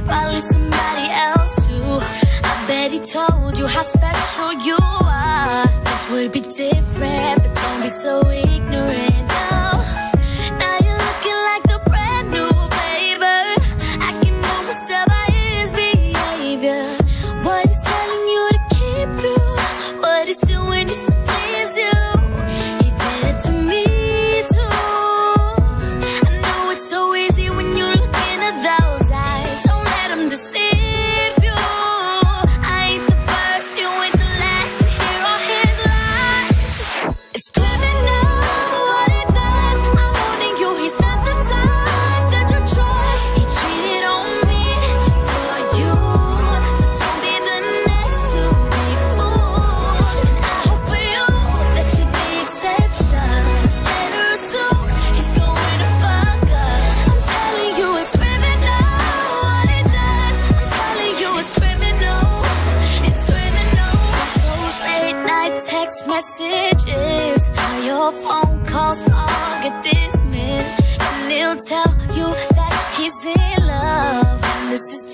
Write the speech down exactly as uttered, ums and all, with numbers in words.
probably somebody else too. I bet he told you how special you are. This would be different, but don't be so ignorant. No, now you're looking like the brand new flavor. I can almost tell by his behavior what he's telling you to keep through, what he's doing just to please you. He did it to me too. I know it's so easy when you look into those eyes. Don't let him deceive you. I ain't the first, you ain't the last to hear all his lies. It's criminal what he does. I'm warning you, he's not the type that you trust. He cheated on me for you, so don't be the next to be fooled. And I hope for you that you're the exception. Later or soon, he's going to fuck up. I'm telling you it's criminal what he does. I'm telling you it's criminal. It's criminal. Those late night text messages, all your phone calls all get dismissed, and he'll tell you that he's in love. And this is